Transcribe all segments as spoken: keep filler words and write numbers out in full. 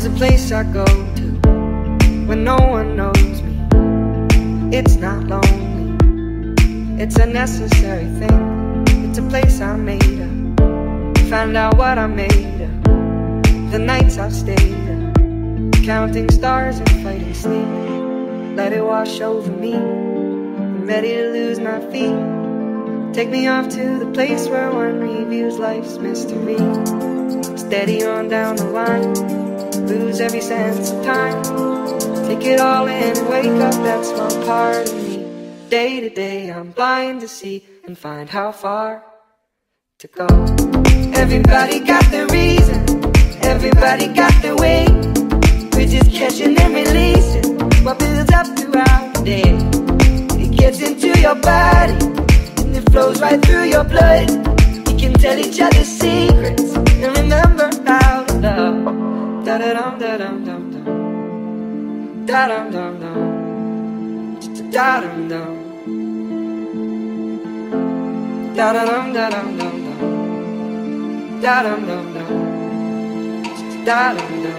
There's a place I go to when no one knows me. It's not lonely, it's a necessary thing. It's a place I made up, found out what I made up. The nights I've stayed up, counting stars and fighting sleep. Let it wash over me, I'm ready to lose my feet. Take me off to the place where one reveals life's mystery. Steady on down the line, lose every sense of time. Take it all in and wake up that small part of me. Day to day I'm blind to see and find how far to go. Everybody got their reason, everybody got their way. We're just catching and releasing what builds up throughout the day. It gets into your body and it flows right through your blood. We can tell each other secrets and remember how to love. Da da dum da dum dum dum, da dum dum dum, da dum dum, da da dum da dum dum dum, da dum dum dum, da dum dum.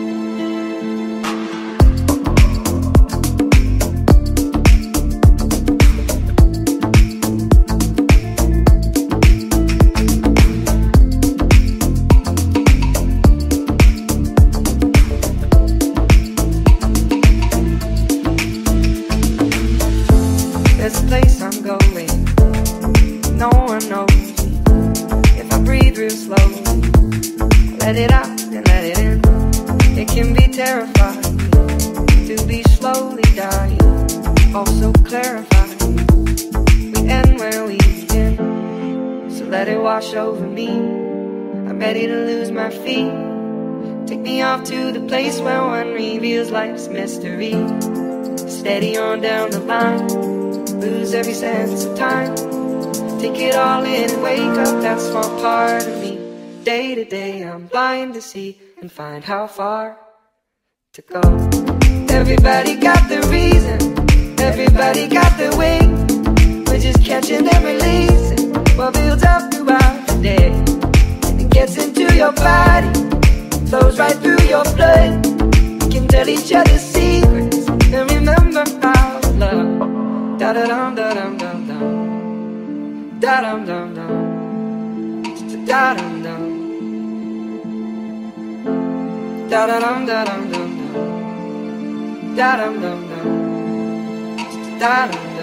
There's a place I'm going, no one knows me. If I breathe real slowly, let it out and let it in. It can be terrifying to be slowly dying, also clarifying. We end where we begin, so let it wash over me. I'm ready to lose my feet. Take me off to the place where one reveals life's mystery. Steady on down the line, lose every sense of time. Take it all in and wake up that small part of me. Day to day I'm blind to see and find how far to go. Everybody got their reason, everybody got their way. We're just catching and releasing what builds up throughout the day. And it gets into your body, flows right through your blood. We can tell each other secrets and remember how to love. Da da dum da dum dum dum, da dum dum dum, da dum dum, da da dum da dum dum dum, da dum dum dum, da dum.